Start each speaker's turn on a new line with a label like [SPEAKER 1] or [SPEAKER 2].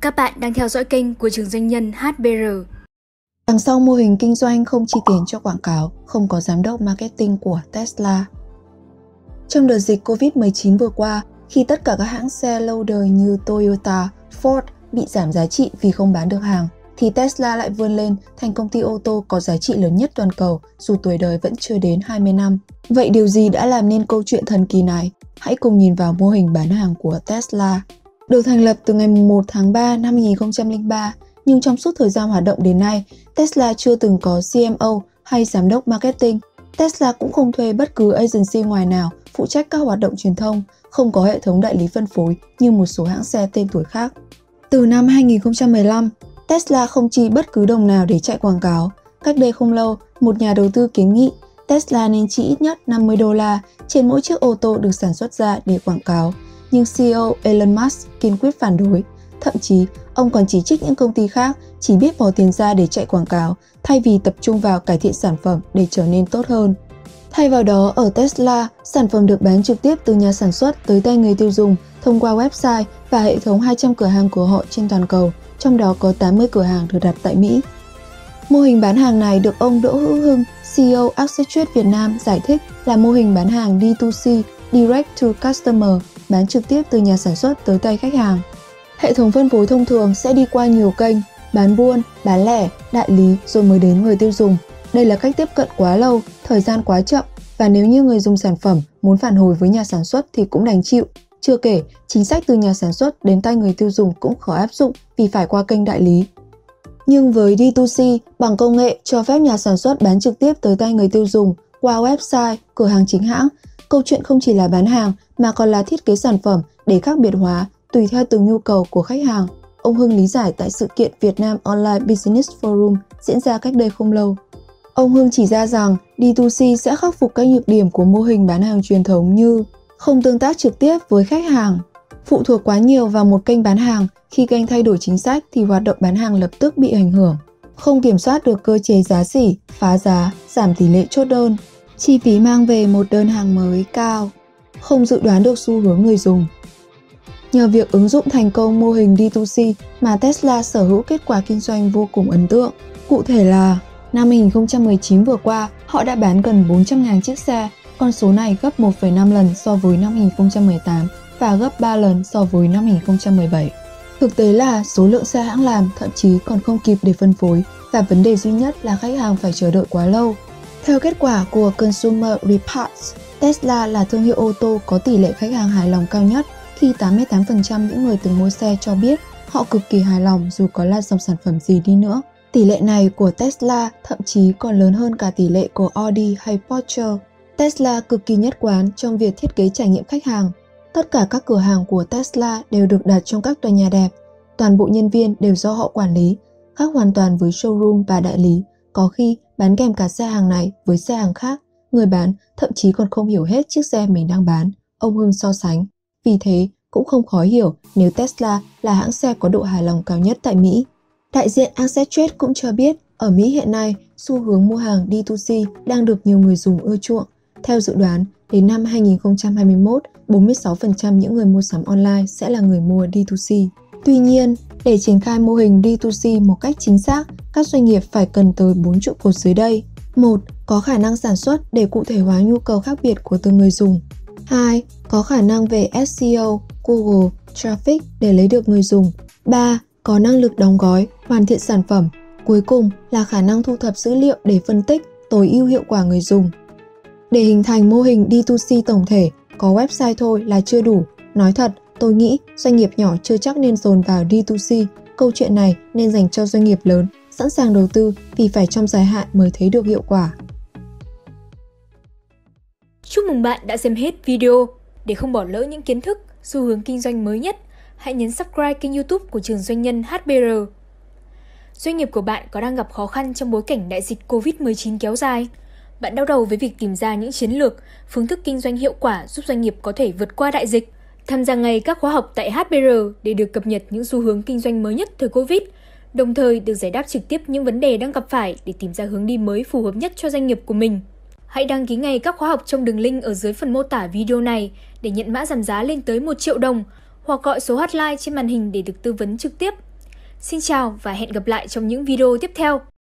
[SPEAKER 1] Các bạn đang theo dõi kênh của trường doanh nhân HBR.
[SPEAKER 2] Đằng sau mô hình kinh doanh không chi tiền cho quảng cáo, không có giám đốc marketing của Tesla. Trong đợt dịch Covid-19 vừa qua, khi tất cả các hãng xe lâu đời như Toyota, Ford bị giảm giá trị vì không bán được hàng, thì Tesla lại vươn lên thành công ty ô tô có giá trị lớn nhất toàn cầu dù tuổi đời vẫn chưa đến 20 năm. Vậy điều gì đã làm nên câu chuyện thần kỳ này? Hãy cùng nhìn vào mô hình bán hàng của Tesla. Được thành lập từ ngày 1 tháng 3 năm 2003, nhưng trong suốt thời gian hoạt động đến nay, Tesla chưa từng có CMO hay giám đốc marketing. Tesla cũng không thuê bất cứ agency ngoài nào phụ trách các hoạt động truyền thông, không có hệ thống đại lý phân phối như một số hãng xe tên tuổi khác. Từ năm 2015, Tesla không chi bất cứ đồng nào để chạy quảng cáo. Cách đây không lâu, một nhà đầu tư kiến nghị Tesla nên chi ít nhất $50 trên mỗi chiếc ô tô được sản xuất ra để quảng cáo. Nhưng CEO Elon Musk kiên quyết phản đối. Thậm chí, ông còn chỉ trích những công ty khác chỉ biết bỏ tiền ra để chạy quảng cáo thay vì tập trung vào cải thiện sản phẩm để trở nên tốt hơn. Thay vào đó, ở Tesla, sản phẩm được bán trực tiếp từ nhà sản xuất tới tay người tiêu dùng thông qua website và hệ thống 200 cửa hàng của họ trên toàn cầu, trong đó có 80 cửa hàng được đặt tại Mỹ. Mô hình bán hàng này được ông Đỗ Hữu Hưng, CEO Accenture Việt Nam giải thích là mô hình bán hàng D2C, Direct to Customer, bán trực tiếp từ nhà sản xuất tới tay khách hàng. Hệ thống phân phối thông thường sẽ đi qua nhiều kênh, bán buôn, bán lẻ, đại lý rồi mới đến người tiêu dùng. Đây là cách tiếp cận quá lâu, thời gian quá chậm và nếu như người dùng sản phẩm muốn phản hồi với nhà sản xuất thì cũng đành chịu. Chưa kể, chính sách từ nhà sản xuất đến tay người tiêu dùng cũng khó áp dụng vì phải qua kênh đại lý. Nhưng với D2C, bằng công nghệ cho phép nhà sản xuất bán trực tiếp tới tay người tiêu dùng qua website, cửa hàng chính hãng, câu chuyện không chỉ là bán hàng mà còn là thiết kế sản phẩm để khác biệt hóa tùy theo từng nhu cầu của khách hàng. Ông Hưng lý giải tại sự kiện Việt Nam Online Business Forum diễn ra cách đây không lâu. Ông Hưng chỉ ra rằng D2C sẽ khắc phục các nhược điểm của mô hình bán hàng truyền thống như không tương tác trực tiếp với khách hàng, phụ thuộc quá nhiều vào một kênh bán hàng, khi kênh thay đổi chính sách thì hoạt động bán hàng lập tức bị ảnh hưởng, không kiểm soát được cơ chế giá sỉ, phá giá, giảm tỷ lệ chốt đơn, chi phí mang về một đơn hàng mới cao, không dự đoán được xu hướng người dùng. Nhờ việc ứng dụng thành công mô hình D2C mà Tesla sở hữu kết quả kinh doanh vô cùng ấn tượng. Cụ thể là năm 2019 vừa qua, họ đã bán gần 400.000 chiếc xe, con số này gấp 1,5 lần so với năm 2018 và gấp 3 lần so với năm 2017. Thực tế là số lượng xe hãng làm thậm chí còn không kịp để phân phối và vấn đề duy nhất là khách hàng phải chờ đợi quá lâu. Theo kết quả của Consumer Reports, Tesla là thương hiệu ô tô có tỷ lệ khách hàng hài lòng cao nhất khi 88% những người từng mua xe cho biết họ cực kỳ hài lòng dù có là dòng sản phẩm gì đi nữa. Tỷ lệ này của Tesla thậm chí còn lớn hơn cả tỷ lệ của Audi hay Porsche. Tesla cực kỳ nhất quán trong việc thiết kế trải nghiệm khách hàng. Tất cả các cửa hàng của Tesla đều được đặt trong các tòa nhà đẹp. Toàn bộ nhân viên đều do họ quản lý, khác hoàn toàn với showroom và đại lý. Có khi bán kèm cả xe hàng này với xe hàng khác, người bán thậm chí còn không hiểu hết chiếc xe mình đang bán, ông Hưng so sánh. Vì thế, cũng không khó hiểu nếu Tesla là hãng xe có độ hài lòng cao nhất tại Mỹ. Đại diện Accenture cũng cho biết, ở Mỹ hiện nay, xu hướng mua hàng D2C đang được nhiều người dùng ưa chuộng. Theo dự đoán, đến năm 2021, 46% những người mua sắm online sẽ là người mua D2C. Tuy nhiên, để triển khai mô hình D2C một cách chính xác, các doanh nghiệp phải cần tới 4 trụ cột dưới đây. 1. Có khả năng sản xuất để cụ thể hóa nhu cầu khác biệt của từng người dùng. 2. Có khả năng về SEO, Google, Traffic để lấy được người dùng. 3. Có năng lực đóng gói, hoàn thiện sản phẩm. Cuối cùng là khả năng thu thập dữ liệu để phân tích, tối ưu hiệu quả người dùng. Để hình thành mô hình D2C tổng thể, có website thôi là chưa đủ. Nói thật, tôi nghĩ doanh nghiệp nhỏ chưa chắc nên dồn vào D2C. Câu chuyện này nên dành cho doanh nghiệp lớn, sẵn sàng đầu tư vì phải trong dài hạn mới thấy được hiệu quả.
[SPEAKER 1] Chúc mừng bạn đã xem hết video. Để không bỏ lỡ những kiến thức, xu hướng kinh doanh mới nhất, hãy nhấn subscribe kênh YouTube của trường doanh nhân HBR. Doanh nghiệp của bạn có đang gặp khó khăn trong bối cảnh đại dịch Covid-19 kéo dài? Bạn đau đầu với việc tìm ra những chiến lược, phương thức kinh doanh hiệu quả giúp doanh nghiệp có thể vượt qua đại dịch? Tham gia ngay các khóa học tại HBR để được cập nhật những xu hướng kinh doanh mới nhất thời Covid, đồng thời được giải đáp trực tiếp những vấn đề đang gặp phải để tìm ra hướng đi mới phù hợp nhất cho doanh nghiệp của mình. Hãy đăng ký ngay các khóa học trong đường link ở dưới phần mô tả video này để nhận mã giảm giá lên tới 1 triệu đồng hoặc gọi số hotline trên màn hình để được tư vấn trực tiếp. Xin chào và hẹn gặp lại trong những video tiếp theo.